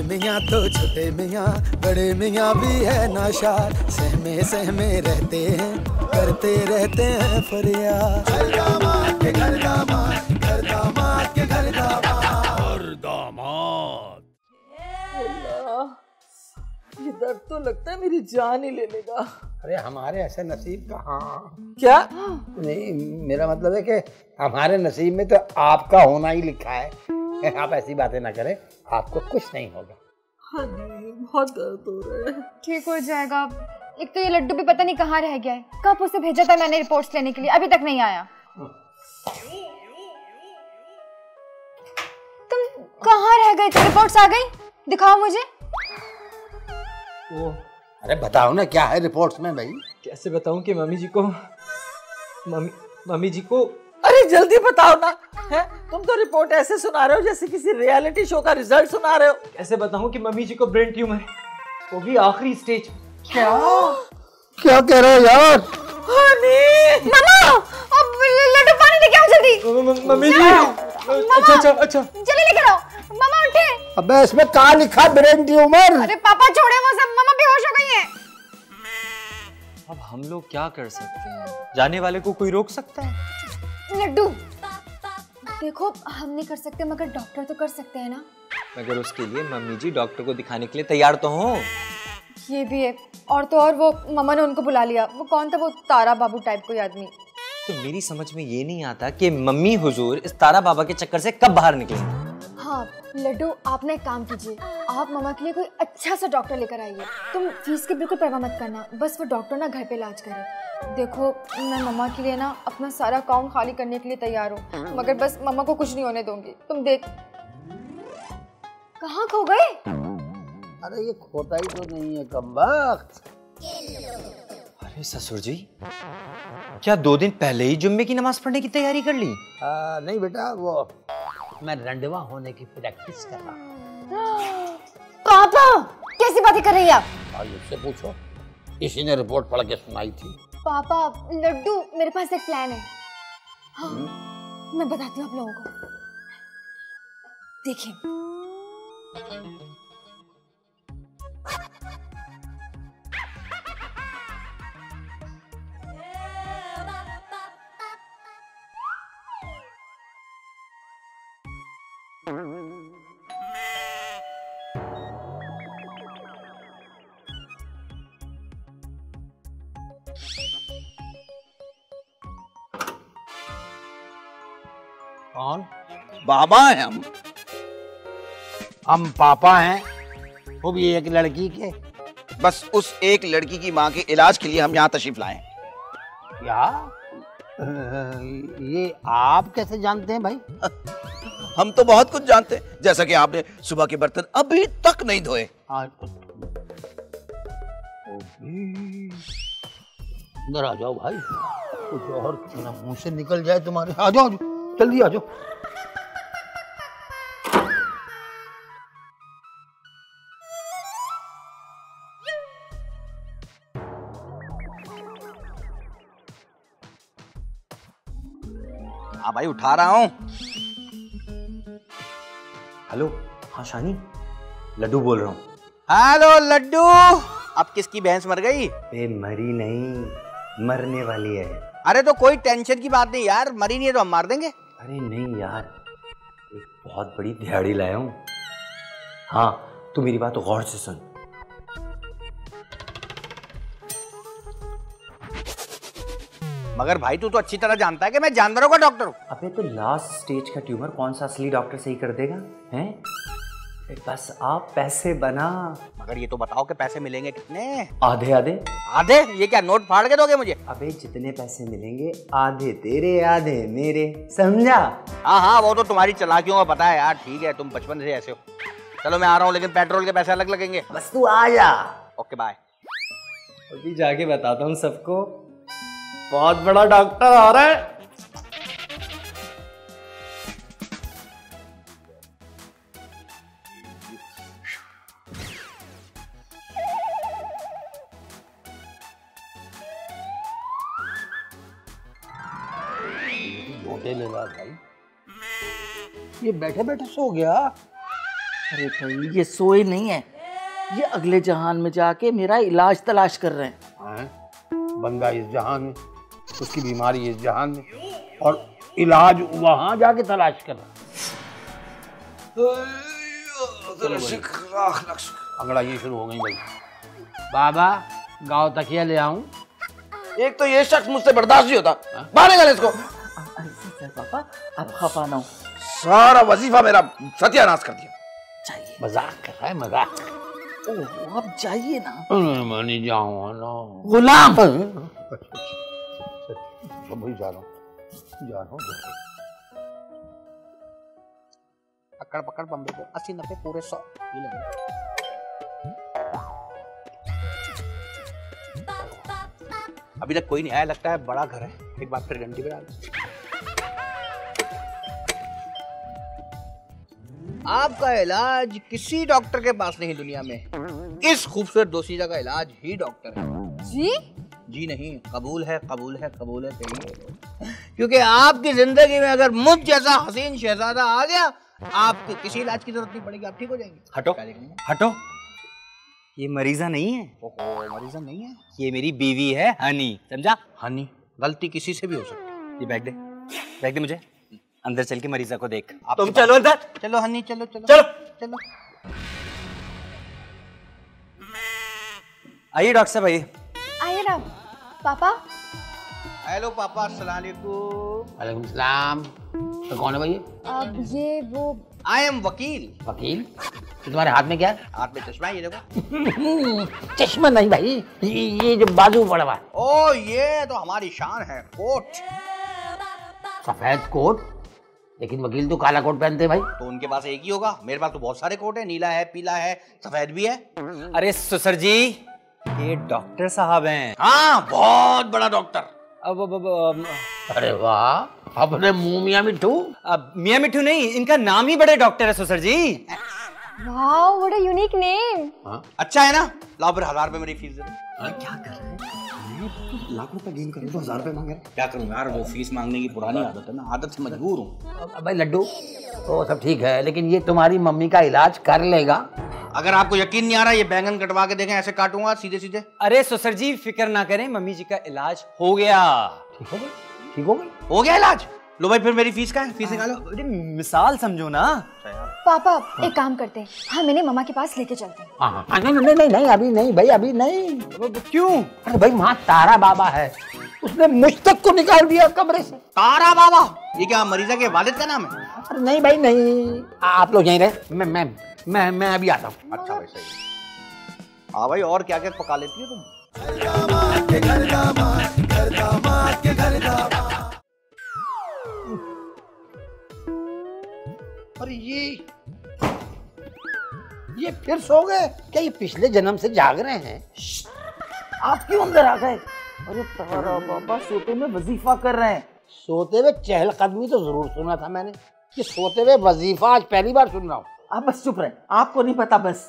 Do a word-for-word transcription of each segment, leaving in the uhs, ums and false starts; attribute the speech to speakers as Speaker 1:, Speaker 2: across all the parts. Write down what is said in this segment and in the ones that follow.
Speaker 1: मियाँ तो छोटे मियाँ, बड़े मियाँ भी है नाशाद, सहमे सहमे रहते हैं, करते रहते हैं फरियाद। घर दामाद के घर दामाद, घर दामाद के घर दामाद, घर दामाद।
Speaker 2: ये दर्द तो लगता है मेरी जान ही ले लेगा।
Speaker 3: अरे हमारे ऐसे नसीब कहाँ।
Speaker 2: क्या?
Speaker 3: नहीं, मेरा मतलब है कि हमारे नसीब में तो आपका होना ही लिखा है। आप ऐसी बातें ना करें, आपको कुछ नहीं होगा।
Speaker 2: हाँ जी, बहुत दर्द हो रहा है।
Speaker 4: ठीक हो जाएगा। एक तो ये लड्डू भी पता नहीं कहाँ रह गया है। कब उसे भेजा था मैंने रिपोर्ट्स लेने के लिए, अभी तक नहीं आया। तुम कहाँ रह गए थे? रिपोर्ट्स आ गई? दिखाओ मुझे।
Speaker 3: वो अरे बताओ ना क्या है रिपोर्ट्स में भाई।
Speaker 5: कैसे बताऊं कि मम्मी जी को मम्मी मम्मी जी को
Speaker 2: अरे जल्दी बताओ ना। है? तुम तो रिपोर्ट ऐसे सुना रहे हो जैसे किसी रियलिटी शो का रिजल्ट सुना रहे हो।
Speaker 5: कैसे बताऊं कि मम्मी जी को ब्रेन ट्यूमर है, वो भी आखिरी स्टेज।
Speaker 2: क्या
Speaker 3: क्या कह रहे हो यार?
Speaker 4: मामा, अब लड्डू पानी लेके आओ जल्दी।
Speaker 5: मम्मी जी, अच्छा अच्छा अच्छा
Speaker 4: जल्दी लेकर आओ। मामा उठे।
Speaker 3: अबे इसमें कहाँ लिखा ब्रेन ट्यूमर?
Speaker 4: अरे पापा छोड़े वो सब, मामा बेहोश हो गई है।
Speaker 5: अब हम लोग क्या कर सकते हैं? जाने वाले को कोई रोक सकता है?
Speaker 4: लड्डू देखो, हम नहीं कर सकते मगर डॉक्टर तो कर सकते हैं ना।
Speaker 5: मगर उसके लिए मम्मी जी डॉक्टर को दिखाने के लिए तैयार तो हो।
Speaker 4: ये भी है। और तो और वो मम्मा ने उनको बुला लिया। वो कौन था? वो तारा बाबू टाइप कोई आदमी।
Speaker 5: तो मेरी समझ में ये नहीं आता कि मम्मी हुजूर इस तारा बाबा के चक्कर से कब बाहर निकलेंगे।
Speaker 4: हाँ लड्डू, आप ना एक काम कीजिए, आप मम्मा के लिए कोई अच्छा सा डॉक्टर लेकर आइए। तुम फीस की बिल्कुल परवाह मत करना, बस वो डॉक्टर ना घर पे इलाज करे। देखो मैं मम्मा के लिए ना अपना सारा अकाउंट खाली करने के लिए तैयार हूँ, मगर बस मम्मा को कुछ नहीं होने दूंगी। तुम देख। कहाँ खो गए?
Speaker 3: अरे ये खोता ही तो नहीं है कमबख्त।
Speaker 5: अरे ससुर जी, क्या दो दिन पहले ही जुम्मे की नमाज पढ़ने की तैयारी कर ली?
Speaker 3: आ, नहीं बेटा, वो मैं रंडवा होने की प्रैक्टिस कर रहा।
Speaker 4: पापा कैसी बातें कर रही हैं आप?
Speaker 3: भाई उससे पूछो, इसी ने रिपोर्ट पढ़ के सुनाई थी।
Speaker 4: पापा लड्डू, मेरे पास एक प्लान है। हाँ, मैं बताती हूँ आप लोगों को। देखिए,
Speaker 3: कौन?
Speaker 6: बाबा हैं हम।
Speaker 3: हम पापा हैं, वो भी एक लड़की के।
Speaker 6: बस उस एक लड़की की माँ के इलाज के लिए हम यहाँ तशरीफ लाए।
Speaker 3: क्या? ये आप कैसे जानते हैं भाई?
Speaker 6: हम तो बहुत कुछ जानते हैं, जैसा कि आपने सुबह के बर्तन अभी तक नहीं धोए।
Speaker 3: अंदर आ जाओ भाई, कुछ और मुंह से निकल जाए तुम्हारे। आ जाओ, जल्दी आ जाओ।
Speaker 6: हाँ भाई, उठा रहा हूँ।
Speaker 5: हेलो, हाँ शानी, लड्डू बोल रहा हूँ।
Speaker 6: हेलो लड्डू, अब किसकी भैंस मर गई?
Speaker 5: ए, मरी नहीं, मरने वाली है।
Speaker 6: अरे तो कोई टेंशन की बात नहीं यार, मरी नहीं है तो हम मार देंगे।
Speaker 5: अरे नहीं यार, एक बहुत बड़ी दिहाड़ी लाया हूँ। हाँ, तू मेरी बात गौर से सुन।
Speaker 6: मगर भाई तू तो अच्छी तरह जानता है कि मैं जानवरों का डॉक्टर हूँ।
Speaker 5: अबे तो लास्ट स्टेज का ट्यूमर कौन सा असली डॉक्टर सही कर देगा? हैं? बस आप पैसे बना।
Speaker 6: मगर ये तो बताओ कि पैसे मिलेंगे कितने?
Speaker 5: आधे आधे।
Speaker 6: आधे? ये क्या नोट फाड़ के दोगे मुझे?
Speaker 5: अबे जितने पैसे मिलेंगे आधे तेरे आधे मेरे, समझा?
Speaker 6: हाँ हाँ, वो तो तुम्हारी चालाकियों का पता है यार। ठीक है, तुम बचपन से ऐसे हो। चलो मैं आ रहा हूँ, लेकिन पेट्रोल के पैसे अलग लगेंगे।
Speaker 5: बस तू आ जा।
Speaker 6: Okay bye.
Speaker 5: अभी जाके बताता हूँ सबको, बहुत बड़ा डॉक्टर आ रहा है।
Speaker 3: ले ला भाई, ये बैठे बैठे सो गया।
Speaker 2: अरे भाई ये सोए नहीं है, ये अगले जहान में जाके मेरा इलाज तलाश कर रहे हैं।
Speaker 3: हैं? बंदा इस जहान में, उसकी बीमारी इस जहान में, और इलाज वहां जाके तलाश कर रहा है। अंगड़ा ये शुरू हो गई भाई। बाबा गाँव तकिया ले आऊं?
Speaker 6: एक तो ये शख्स मुझसे बर्दाश्त नहीं होता, बाहर निकाल इसको।
Speaker 2: पापा आप खफा ना हो,
Speaker 6: सारा वजीफा मेरा सत्यानाश कर दिया।
Speaker 2: चाहिए
Speaker 3: मजाक कर रहा है, मजाक।
Speaker 2: ओह आप जाइए ना।
Speaker 3: मैं नहीं जाऊंगा ना।
Speaker 2: गुलाम
Speaker 3: भाई जा रहा हूँ, जा रहा हूँ।
Speaker 6: पकड़ पकड़ बम्बे को, अस्सी नब्बे पूरे सौ ये लगे। अभी तक कोई नहीं आया, लगता है बड़ा घर है। एक बार फिर घंटी बजा दो। आपका इलाज किसी डॉक्टर के पास नहीं दुनिया में, इस खूबसूरत दोशीजा का इलाज ही डॉक्टर है।
Speaker 4: जी
Speaker 6: जी नहीं, कबूल है कबूल है कबूल है कहिए, क्योंकि आपकी जिंदगी में अगर मुझ जैसा हसीन शहजादा आ गया, आपको किसी इलाज की जरूरत नहीं पड़ेगी, आप ठीक हो जाएंगे।
Speaker 5: हटो हटो, ये मरीजा नहीं है।
Speaker 6: ओहो मरीजा नहीं है,
Speaker 5: ये मेरी बीवी है हनी, समझा?
Speaker 6: हनी गलती किसी से भी हो सकती है।
Speaker 5: ये बैग दे, बैग दे मुझे। अंदर चल के मरीजा को देख।
Speaker 6: आपके
Speaker 5: तुम चलो अंदर।
Speaker 6: चलो हनी चलो चलो
Speaker 5: चलो
Speaker 6: चलो।
Speaker 5: आइए डॉक्टर साहब आइए।
Speaker 4: आइए ना पापा।
Speaker 6: हेलो पापा, अस्सलाम वालेकुम।
Speaker 3: वालेकुम सलाम। तो कौन है भाई?
Speaker 4: अब ये वो
Speaker 6: आई एम वकील।
Speaker 3: वकील? तुम्हारे हाथ में क्या है?
Speaker 6: हाथ में चश्मा है, ये देखो।
Speaker 3: चश्मा नहीं भाई, ये, ये जो बाजू पड़ा हुआ है।
Speaker 6: ओ ये तो हमारी शान है, कोट।
Speaker 3: सफेद कोट, लेकिन वकील तो काला कोट पहनते हैं भाई।
Speaker 6: तो उनके पास एक ही होगा, मेरे पास तो बहुत सारे कोट है, नीला है, पीला है, सफेद भी है।
Speaker 5: अरे सुसर जी, ये डॉक्टर साहब हैं।
Speaker 6: हाँ बहुत बड़ा डॉक्टर।
Speaker 5: अब अब अब
Speaker 3: अरे वाह, अपने मुंह मियां मिट्ठू।
Speaker 5: अब मियां मिठू नहीं, इनका नाम ही बड़े डॉक्टर है सुसर जी।
Speaker 4: Wow what a unique name.
Speaker 6: अच्छा है ना, लाओ फिर हजार रुपए मेरी फीस दे दो।
Speaker 5: क्या कर रहे हैं? लाख रुपए गेन कर रहे हो, हजार रुपए मांग रहे हैं।
Speaker 6: क्या करूं यार, वो फीस मांगने की पुरानी आदत है ना, आदत से मजबूर हूँ।
Speaker 3: भाई लड्डू तो सब ठीक है, लेकिन ये तुम्हारी मम्मी का इलाज कर लेगा?
Speaker 6: अगर आपको यकीन नहीं आ रहा, ये बैंगन कटवा के देखें, ऐसे काटूंगा सीधे सीधे।
Speaker 5: अरे सुसर जी फिक्र ना करें, मम्मी जी का इलाज हो गया।
Speaker 3: ठीक हो गई? ठीक हो गई?
Speaker 6: हो गया इलाज? लो भाई फिर मेरी फीस का है, फीस निकालो।
Speaker 5: अरे मिसाल समझो ना।
Speaker 4: पापा एक काम करते हैं, हम इन्हें मम्मा के पास लेके चलते हैं।
Speaker 3: हाँ हाँ नहीं नहीं नहीं नहीं अभी नहीं भाई, अभी नहीं।
Speaker 5: क्यों?
Speaker 3: अरे भाई वहाँ तारा बाबा है, उसने मुझ तक को निकाल दिया कमरे से।
Speaker 6: तारा बाबा? ये क्या मरीजा के वालिद का नाम है?
Speaker 3: अरे नहीं भाई नहीं, आप लोग यहीं रहे, मैं मैं मैं मैं अभी आता हूँ।
Speaker 6: अच्छा भाई सही। हाँ भाई, और क्या क्या पका लेती हो तुम?
Speaker 3: अरे ये ये फिर सो गए क्या? ये पिछले जन्म से जाग रहे हैं।
Speaker 2: आप क्यों अंदर आ गए? अरे तारा बाबा सोते में वजीफा कर रहे हैं।
Speaker 3: सोते हुए चहलकदमी तो जरूर सुना था मैंने, कि सोते हुए वजीफा आज पहली बार सुन रहा हूँ।
Speaker 2: आप बस चुप रहे, आपको नहीं पता बस।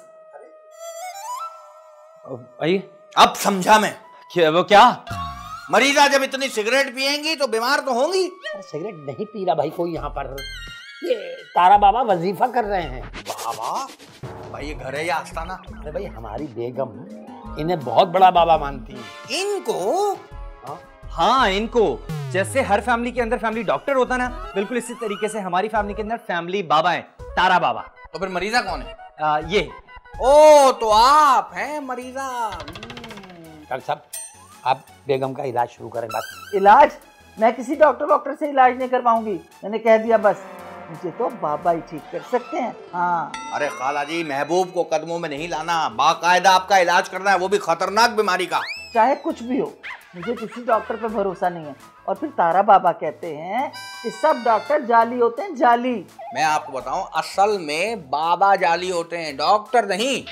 Speaker 5: आइए।
Speaker 6: अब समझा मैं।
Speaker 5: क्या वो क्या?
Speaker 6: मरीजा जब इतनी सिगरेट पिएंगी तो बीमार तो होंगी।
Speaker 3: अरे सिगरेट नहीं पी रहा भाई कोई यहाँ पर, ये तारा बाबा वजीफा कर रहे हैं।
Speaker 6: बाबा? भाई ये घर है या आस्थाना?
Speaker 3: अरे भाई हमारी बेगम इन्हें बहुत बड़ा बाबा मानती है।
Speaker 6: इनको?
Speaker 3: हाँ?
Speaker 5: हाँ इनको, जैसे हर फैमिली के अंदर फैमिली डॉक्टर होता ना, बिल्कुल इसी तरीके से हमारी फैमिली के अंदर फैमिली बाबा है, तारा बाबा।
Speaker 6: तो फिर मरीजा कौन है?
Speaker 5: आ, ये।
Speaker 6: ओ तो आप हैं मरीजा।
Speaker 3: डॉक्टर साहब आप बेगम का इलाज शुरू करें। बस
Speaker 2: इलाज? मैं किसी डॉक्टर डॉक्टर से इलाज नहीं करवाऊंगी, मैंने कह दिया बस। मुझे तो बाबा ही ठीक कर सकते हैं। हाँ।
Speaker 6: अरे खाला जी, महबूब को कदमों में नहीं लाना, बाकायदा आपका इलाज करना है, वो भी खतरनाक बीमारी का।
Speaker 2: चाहे कुछ भी हो, मुझे किसी डॉक्टर पे भरोसा नहीं है। और फिर तारा बाबा कहते हैं कि सब डॉक्टर जाली होते हैं, जाली।
Speaker 6: मैं आपको बताऊं, असल में बाबा जाली होते हैं, डॉक्टर नहीं।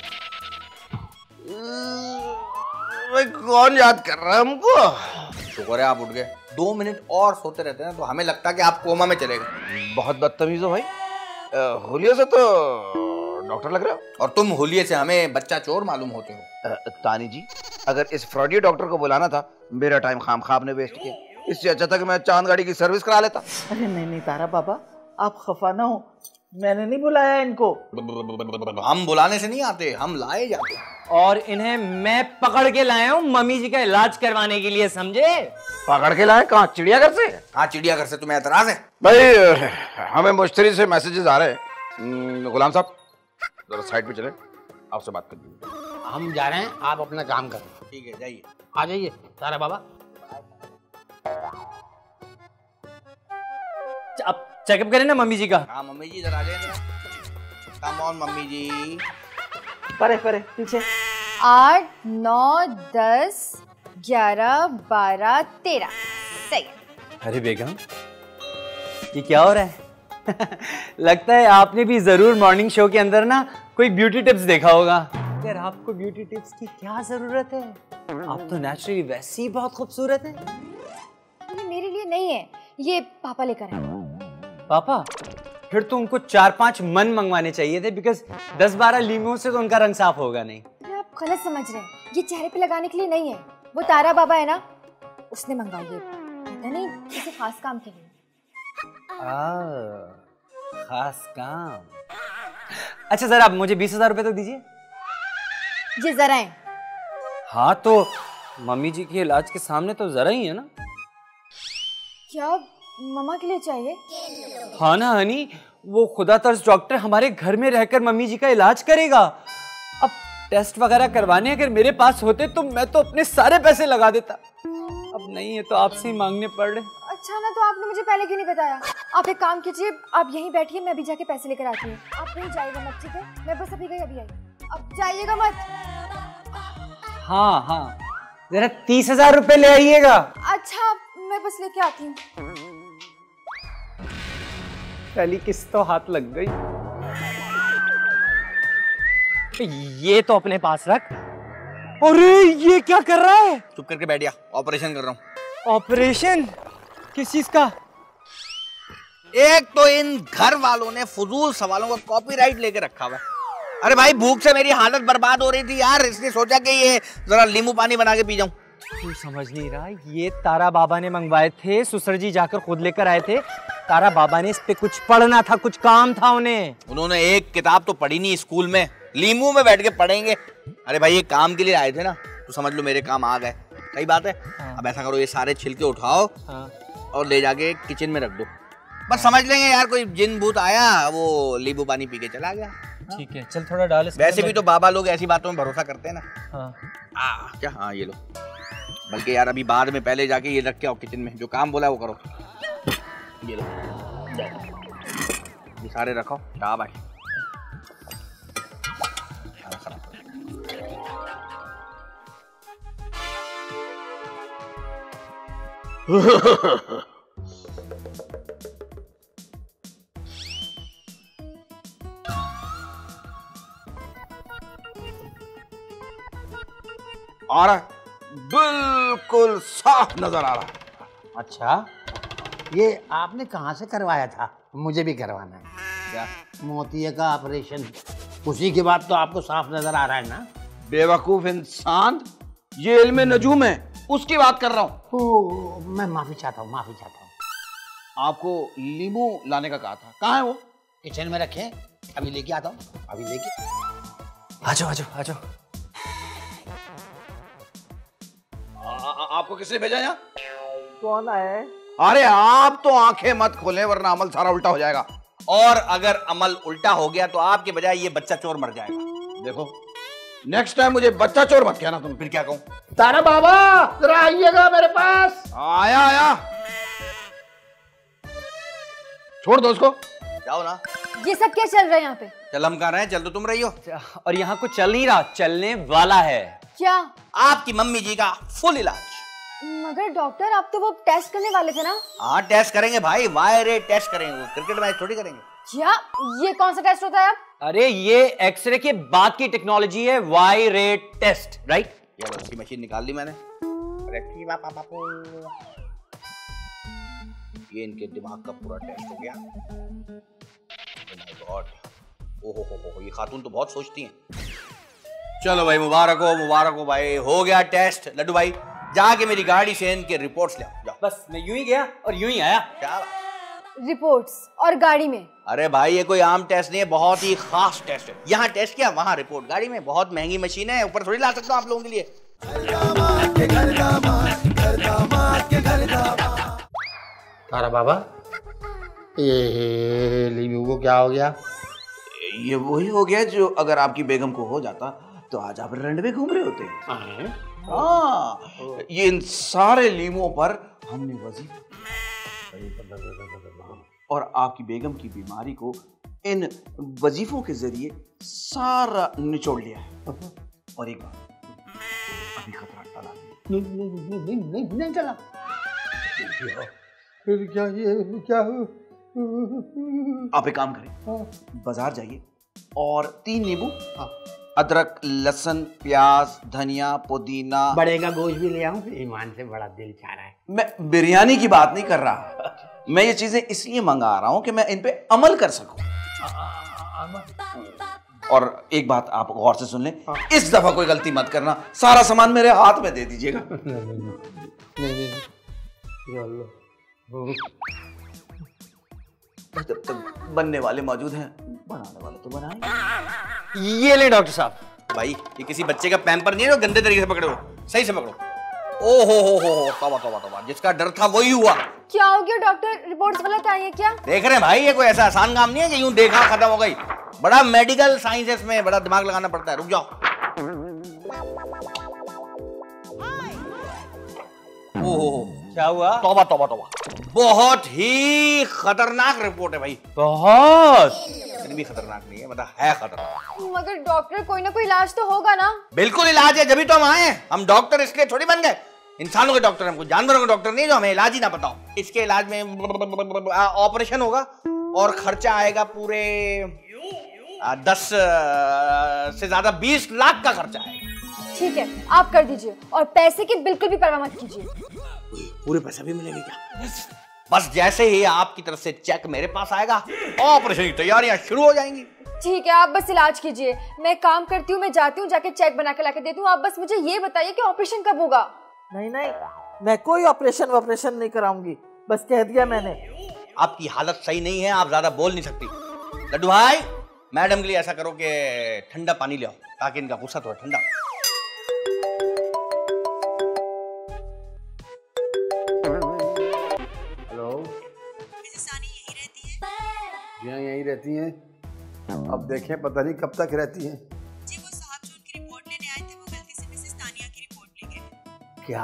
Speaker 6: भाई कौन याद कर रहा है हमको? शुक्र है आप उठ गए। दो मिनट और सोते रहते हैं तो हमें लगता है कि आप कोमा में चले गए।
Speaker 7: बहुत बदतमीज हो भाई, हुलिये से तो डॉक्टर लग रहे हो।
Speaker 6: और तुम हुलिये से हमें बच्चा चोर मालूम होते हो।
Speaker 7: अ, तानी जी, अगर इस फ्रॉडी डॉक्टर को बुलाना था, मेरा टाइम खाम खाम ने वेस्ट किया। इससे अच्छा था कि मैं चांद गाड़ी की सर्विस करा लेता।
Speaker 2: अरे नहीं नहीं तारा बाबा, आप खफा ना हो, मैंने नहीं बुलाया इनको।
Speaker 6: हम बुलाने से नहीं आते, हम लाए जाते हैं।
Speaker 5: और इन्हें मैं पकड़ के लाया हूँ मम्मी जी का इलाज करवाने के लिए, समझे?
Speaker 7: पकड़ के लाए कहाँ? चिड़ियाघर से?
Speaker 6: हाँ चिड़ियाघर से। तुम्हें एतराज है?
Speaker 7: भाई हमें मुश्तरी से मैसेजेस आ रहे हैं। गुलाम साहब जरा साइड पे चले, आपसे बात कर लीजिए।
Speaker 3: हम जा रहे हैं, आप अपना काम करें।
Speaker 6: ठीक है जाइए।
Speaker 3: आ जाइए तारा बाबा।
Speaker 5: अब चेकअप करें ना मम्मी जी का।
Speaker 6: हाँ मम्मी जी इधर आ जाए। कम ऑन मम्मी जी।
Speaker 2: परे परे पीछे।
Speaker 4: आठ नौ दस ग्यारह बारह तेरह। सही।
Speaker 5: अरे बेगम ये क्या हो रहा है? लगता है आपने भी जरूर मॉर्निंग शो के अंदर ना कोई ब्यूटी टिप्स देखा होगा। यार आपको ब्यूटी टिप्स की क्या जरूरत है? आप तो नेचुरली वैसे ही बहुत खूबसूरत हैं।
Speaker 4: ये मेरे लिए नहीं है, ये पापा लेकर आए।
Speaker 5: पापा? फिर तो उनको चार पांच मन मंगवाने चाहिए थे, बिकॉज दस बारह लीमों से तो उनका रंग साफ होगा नहीं।
Speaker 4: आप गलत समझ रहे हैं, ये चेहरे पे लगाने के लिए नहीं है। वो तारा बाबा है ना, उसने मंगवाई है। पता नहीं किसी खास काम के लिए।
Speaker 5: आ, खास काम। अच्छा जरा आप मुझे बीस हजार रुपए तो दीजिए।
Speaker 4: जी जरा है।
Speaker 5: हाँ तो मम्मी जी के इलाज के सामने तो जरा ही है ना।
Speaker 4: क्या मम्मा के लिए चाहिए?
Speaker 5: हाँ ना हनी, वो खुदा तर्स डॉक्टर हमारे घर में रहकर मम्मी जी का इलाज करेगा। अब टेस्ट वगैरह करवाने अगर मेरे पास होते तो मैं तो अपने सारे पैसे लगा देता। अब नहीं है तो आपसे ही मांगने पड़ रहे।
Speaker 4: अच्छा ना, तो आपने मुझे पहले क्यों नहीं बताया? आप एक काम कीजिए, आप यहीं बैठिए, मैं अभी जाके पैसे लेकर आती हूँ। आप कहीं जाइएगा मत, ठीक है? मैं बस अभी गई अभी आई। अब जाइएगा मत।
Speaker 5: हाँ हाँ जरा तीस हजार रुपए ले आइएगा।
Speaker 4: अच्छा मैं बस लेके आती हूँ।
Speaker 5: पहली किस्त तो हाथ लग गई। ये तो अपने पास रख। अरे ये क्या कर रहा है?
Speaker 6: चुप करके बैठ जा, ऑपरेशन कर रहा हूँ।
Speaker 5: ऑपरेशन? किस चीज का?
Speaker 6: एक तो इन घर वालों ने फजूल सवालों का कॉपीराइट लेके रखा हुआ है। अरे भाई भूख से मेरी हालत बर्बाद हो रही थी यार, इसलिए सोचा कि ये जरा नींबू पानी बना के पी जाऊं।
Speaker 5: तू समझ नहीं रहा, ये तारा बाबा ने मंगवाए थे, सुसर जी जाकर खुद लेकर आए थे। तारा बाबा ने इस पे कुछ पढ़ना था, कुछ काम था उन्हें।
Speaker 6: उन्होंने एक किताब तो पढ़ी नहीं स्कूल में, लीमू में बैठ के पढ़ेंगे। अरे भाई ये काम के लिए आए थे ना, तो समझ लो मेरे काम आ गए। सही बात है। हाँ। अब ऐसा करो, ये सारे छिलके उठाओ। हाँ। और ले जाके किचन में रख दो। बस समझ लेंगे यार कोई जिन भूत आया, वो नींबू पानी पी के चला गया।
Speaker 5: ठीक है चल थोड़ा डाल।
Speaker 6: वैसे भी तो बाबा लोग ऐसी बातों में भरोसा करते हैं ना।
Speaker 5: हाँ।
Speaker 6: आ, क्या? हाँ ये लो। बल्कि यार अभी बाद में पहले जाके ये रख के आओ किचन में, जो काम बोला वो करो। ये लो, ये सारे रखो। शाबाश।
Speaker 7: आ रहा है, बिल्कुल साफ नजर आ रहा है।
Speaker 3: अच्छा ये आपने कहाँ से करवाया था? मुझे भी करवाना है। क्या? मोतिये का ऑपरेशन। उसी के बाद तो आपको साफ नजर आ रहा है ना।
Speaker 7: बेवकूफ इंसान, ये इल्म नजूम है, उसकी बात कर रहा हूँ।
Speaker 3: ओ, मैं माफी चाहता हूँ, माफी चाहता हूँ।
Speaker 7: आपको लीमू लाने का कहा था, कहाँ है वो?
Speaker 3: किचन में रखे, अभी लेके आता हूँ, अभी लेके।
Speaker 5: आ जाओ आ जाओ आ जाओ।
Speaker 7: आपको किसने भेजा यहाँ?
Speaker 2: कौन आया है?
Speaker 7: अरे आप तो आंखें मत खोलें वरना अमल सारा उल्टा हो जाएगा।
Speaker 6: और अगर अमल उल्टा हो गया तो आपके बजाय ये बच्चा चोर मर जाएगा।
Speaker 7: देखो नेक्स्ट टाइम मुझे बच्चा चोर मत कहना तुम।
Speaker 6: फिर क्या कहूं?
Speaker 3: तारा बाबा जरा आइएगा मेरे पास।
Speaker 7: आया आया, छोड़ दो उसको।
Speaker 6: जाओ ना।
Speaker 4: ये सब क्या चल रहा है यहाँ पे?
Speaker 6: चल हम कहाँ रहे हैं, चल तो तुम रही हो।
Speaker 5: और यहाँ कुछ चल नहीं रहा, चलने वाला है।
Speaker 4: क्या?
Speaker 6: आपकी मम्मी जी का फुल इलाज।
Speaker 4: मगर डॉक्टर आप तो वो टेस्ट करने वाले थे ना?
Speaker 6: हाँ टेस्ट करेंगे भाई, वाई रेट टेस्ट करेंगे, क्रिकेट मैच थोड़ी करेंगे।
Speaker 4: क्या? ये कौन सा टेस्ट होता है?
Speaker 5: अरे ये एक्सरे के बाद की टेक्नोलॉजी है, वाई रेट टेस्ट, राइट?
Speaker 6: ये वाली मशीन निकाल ली मैंने। ये इनके दिमाग का पूरा टेस्ट हो गया। Oh my God, ओहो हो हो, ये खातून तो बहुत सोचती हैं। चलो भाई मुबारक हो, मुबारक हो भाई, हो गया टेस्ट। लड्डू भाई जाके मेरी गाड़ी से इनके रिपोर्ट्स ले आओ, जाओ।
Speaker 5: बस मैं यूं ही गया और यूं ही आया।
Speaker 6: क्या?
Speaker 4: रिपोर्ट्स और गाड़ी में।
Speaker 6: अरे भाई ये कोई आम टेस्ट नहीं है, बहुत ही खास टेस्ट है। यहाँ टेस्ट किया, वहाँ रिपोर्ट। गाड़ी में बहुत महंगी मशीन है, ऊपर थोड़ी ला सकता हूँ आप लोगों के लिए।
Speaker 3: तारा बाबा, ये लीमू को क्या हो गया?
Speaker 7: ये वही हो गया जो अगर आपकी बेगम को हो जाता तो आज आप रंड में घूम रहे होते। हाँ, ये इन सारे लीमुओं पर हमने वजीफा और आपकी बेगम की बीमारी को इन वजीफों के जरिए सारा निचोड़ लिया है। और एक बात, अभी खतरा टला
Speaker 3: नहीं नहीं नहीं नहीं नहीं, नहीं चला। फिर क्या ये क्या?
Speaker 7: आप एक काम करें, बाजार जाइए और तीन नींबू, अदरक, लहसुन, प्याज, धनिया, पुदीना,
Speaker 3: बड़े का गोश्त भी ले आऊं? ईमान से बड़ा दिल चाह रहा है।
Speaker 7: मैं बिरयानी की बात नहीं कर रहा, मैं ये चीजें इसलिए मंगा रहा हूं कि मैं इन पे अमल कर सकूं। और एक बात आप गौर से सुन लें, इस दफा कोई गलती मत करना, सारा सामान मेरे हाथ में दे दीजिएगा। जब तक बनने वाले मौजूद हैं, बनाने वाले तो बनाएंगे।
Speaker 5: ये ले डॉक्टर साहब।
Speaker 6: भाई ये किसी बच्चे का पैम्पर नहीं है जो गंदे तरीके से पकड़ो, सही से पकड़ो। ओ हो हो हो हो, तौबा तौबा तौबा, जिसका डर था वही हुआ।
Speaker 4: क्या हो गया डॉक्टर? रिपोर्ट्स गलत आई है क्या?
Speaker 6: देख रहे हैं भाई, ये कोई ऐसा आसान काम नहीं है कि यूं देखा खत्म हो गई। बड़ा मेडिकल साइंस है इसमें, बड़ा दिमाग लगाना पड़ता है। रुक जाओ। ओ हो हो,
Speaker 5: क्या हुआ?
Speaker 6: तौबा तौबा तौबा, बहुत ही खतरनाक रिपोर्ट है भाई।
Speaker 5: बहुत
Speaker 6: इतनी भी खतरनाक नहीं है, मतलब है खतरनाक।
Speaker 4: मगर डॉक्टर कोई ना कोई इलाज तो होगा ना?
Speaker 6: बिल्कुल इलाज है, जब तो हम आए हैं। हम डॉक्टर इसलिए थोड़ी बन गए, इंसानों के डॉक्टर, हमको जानवरों के डॉक्टर नहीं जो हमें इलाज ही ना पता हो। इसके इलाज में ऑपरेशन होगा और खर्चा आएगा पूरे दस से ज्यादा बीस लाख का खर्चा आएगा।
Speaker 4: ठीक है, आप कर दीजिए और पैसे की बिल्कुल भी परवाह मत कीजिए।
Speaker 6: पूरे पैसे भी मिलेंगे क्या? बस जैसे ही आपकी तरफ से चेक मेरे पास आएगा, ऑपरेशन की तैयारियां शुरू हो जाएंगी।
Speaker 4: ठीक है, आप बस इलाज कीजिए। मैं काम करती हूँ, मैं जाती हूँ, जाके चेक बना के लाके देती हूँ। आप बस मुझे ये बताइए कि ऑपरेशन कब होगा?
Speaker 2: नहीं नहीं, मैं कोई ऑपरेशन ऑपरेशन नहीं कराऊंगी, बस कह दिया मैंने।
Speaker 6: आपकी हालत सही नहीं है, आप ज्यादा बोल नहीं सकती। लड्डू भाई, मैडम के लिए ऐसा करो कि ठंडा पानी ले आओ, ताकि इनका गुस्सा थोड़ा ठंडा।
Speaker 3: हेलो, यहाँ यहीं रहती हैं? अब देखें, पता नहीं कब तक रहती हैं।
Speaker 8: जी वो साहब जो उनकी रिपोर्ट लेने आए थे, वो गलती से मिसेस तानिया की रिपोर्ट ले गए।
Speaker 3: क्या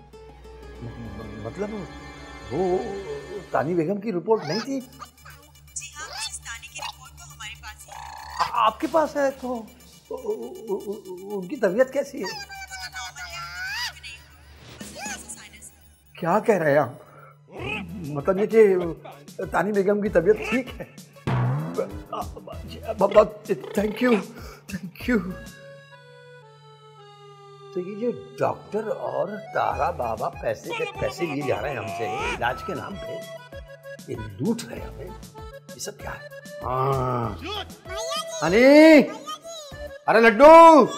Speaker 3: मतलब? वो तानी बेगम की रिपोर्ट नहीं थी?
Speaker 8: जी हाँ, मिसेस तानी की रिपोर्ट तो हमारे पास ही है।
Speaker 3: आ, आपके पास है तो उ, उ, उ, उनकी तबीयत कैसी है? क्या कह रहे हैं आप? मतलब ये कि तानी बेगम की तबीयत ठीक है? Thank you thank you. तो ये जो डॉक्टर और तारा बाबा पैसे के पैसे लिए जा रहे हैं हमसे इलाज के नाम पे, ये लूट रहे हैं हमें, ये सब क्या है? हाँ हनी, अरे लड्डू,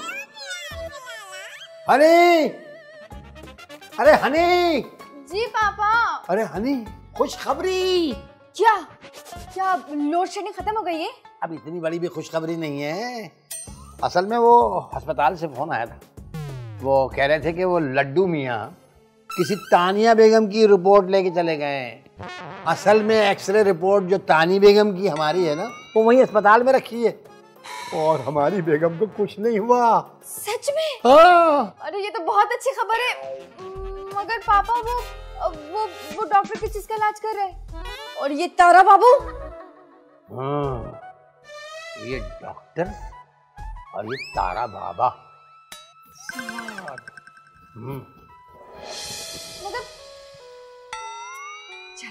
Speaker 3: हनी, अरे हनी।
Speaker 4: जी पापा।
Speaker 3: अरे हनी, खुशखबरी।
Speaker 4: क्या क्या लोड शेडिंग खत्म हो गई है?
Speaker 3: अब इतनी बड़ी भी खुशखबरी नहीं है। असल में वो अस्पताल से फोन आया था, वो कह रहे थे कि वो लड्डू मियाँ किसी तानिया बेगम की रिपोर्ट लेके चले गए। असल में एक्सरे रिपोर्ट जो तानी बेगम की हमारी है ना, वो वहीं अस्पताल में रखी है और हमारी बेगम को कुछ नहीं हुआ।
Speaker 4: सच में?
Speaker 3: हाँ।
Speaker 4: अरे ये तो बहुत अच्छी खबर है। मगर पापा वो वो वो डॉक्टर किस चीज का इलाज कर रहे हैं? और ये तारा बाबू?
Speaker 3: हाँ, ये डॉक्टर और ये तारा बाबा। हम्म।
Speaker 4: मगर चलो।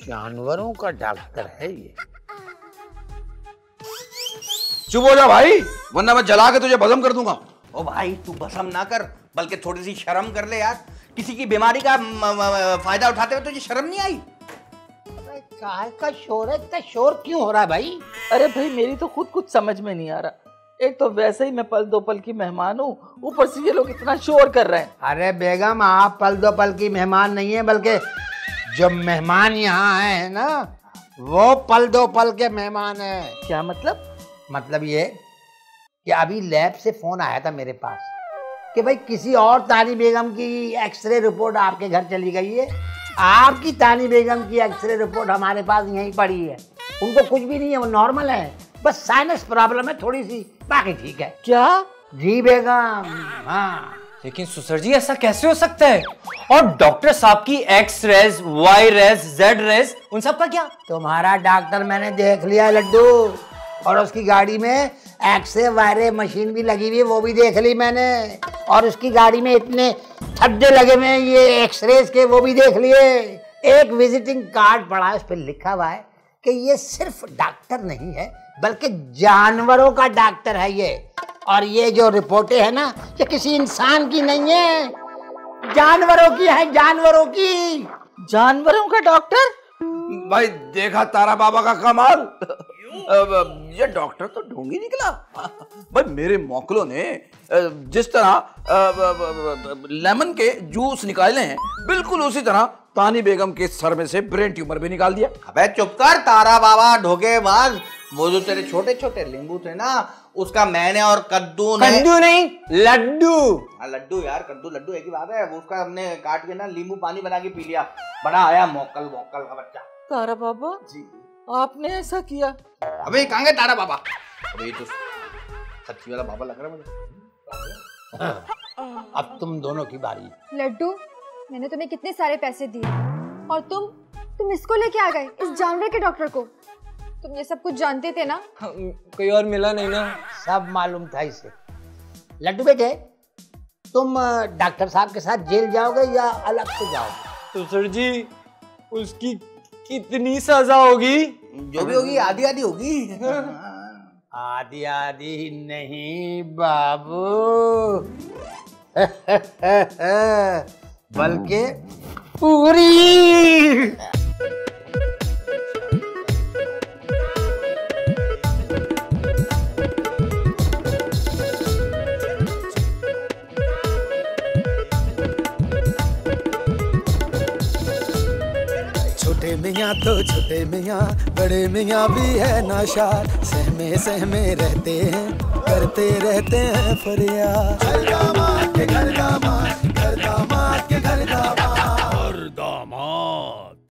Speaker 3: जानवरों का डॉक्टर है ये।
Speaker 7: चुप हो जा भाई, वरना मैं जला के तुझे भस्म कर दूंगा।
Speaker 6: ओ भाई तू भस्म ना कर, बल्कि थोड़ी सी शर्म कर ले यार। किसी की बीमारी का म, म, फायदा उठाते हुए तुझे शर्म नहीं आई?
Speaker 3: काहे का शोर है, इतना शोर क्यों हो रहा है भाई?
Speaker 2: अरे भाई मेरी तो खुद कुछ समझ में नहीं आ रहा। एक तो वैसे ही मैं पल दो पल की मेहमान हूँ, ऊपर से ये लोग इतना शोर कर रहे हैं।
Speaker 3: अरे बेगम आप पल दो पल की मेहमान नहीं है, बल्कि जो मेहमान यहाँ आए हैं ना वो पल दो पल के मेहमान है।
Speaker 2: क्या मतलब?
Speaker 3: मतलब ये कि अभी लैब से फोन आया था मेरे पास कि भाई किसी और तानी बेगम की एक्सरे रिपोर्ट आपके घर चली गई है। आपकी तानी बेगम की एक्सरे रिपोर्ट हमारे पास यहीं पड़ी है। उनको कुछ भी नहीं है, वो नॉर्मल है, बस साइनस प्रॉब्लम है थोड़ी सी, बाकी ठीक है।
Speaker 2: क्या?
Speaker 3: जी बेगम। हाँ
Speaker 5: लेकिन सुसर जी ऐसा कैसे हो सकता है? और डॉक्टर साहब की X rays, Y rays, Z rays, उन सब का क्या?
Speaker 3: तुम्हारा डॉक्टर मैंने देख लिया लड्डू, और उसकी गाड़ी में एक्सरे वायरे मशीन भी लगी हुई है, वो भी देख ली मैंने। और उसकी गाड़ी में इतने छड्डे लगे हुए हैं ये एक्सरेज के, वो भी देख लिए। एक विजिटिंग कार्ड पड़ा है, उस पर लिखा हुआ है कि ये सिर्फ डॉक्टर नहीं है बल्कि जानवरों का डॉक्टर है ये। और ये जो रिपोर्टें है ना ये किसी इंसान की नहीं है, जानवरों की है, जानवरों की।
Speaker 2: जानवरों का डॉक्टर?
Speaker 7: भाई देखा तारा बाबा का कमाल। ये डॉक्टर तो ढोंगी निकला। भाई मेरे मौकलों ने जिस तरह लेमन के जूस निकाले हैं, बिल्कुल उसी तरह तानी बेगम के सर में से ब्रेन ट्यूमर भी निकाल दिया।
Speaker 6: अबे चुप कर तारा बाबा धोखेबाज। वो जो तेरे छोटे छोटे नींबू थे ना, उसका मैंने और कद्दू ने
Speaker 5: कद्दू नहीं लड्डू।
Speaker 6: हाँ लड्डू यार, कद्दू लड्डू एक ही बात है। वो उसका हमने काट के ना नींबू पानी बना के पी लिया। बड़ा आया मौकल मौकल का बच्चा।
Speaker 2: तारा बाबा
Speaker 6: जी
Speaker 2: आपने ऐसा किया?
Speaker 6: अबे कहाँ गए तारा बाबा? अबे ये तो सच्ची वाला बाबा लग रहा है मुझे।
Speaker 3: अब तुम दोनों की बारी।
Speaker 4: लड्डू, मैंने तुम्हें कितने सारे पैसे दिए और तुम तुम इसको लेके आ गए, इस जानवर के डॉक्टर को। तुम ये सब कुछ जानते थे ना?
Speaker 5: कोई और मिला नहीं ना?
Speaker 3: सब मालूम था इसे। लड्डू बेटे तुम डॉक्टर साहब के साथ जेल जाओगे या अलग से जाओगे?
Speaker 5: तो सर जी उसकी कितनी सजा होगी?
Speaker 6: जो भी होगी आधी आधी होगी।
Speaker 3: आधी आधी नहीं बाबू, बल्कि पूरी।
Speaker 1: छोटे मियाँ तो छोटे मियाँ, बड़े मियाँ भी है नाशार। सहमे सहमे रहते हैं, करते रहते हैं फरियाद। घर दामाद के घर दामाद, घर दामाद के घर दामाद।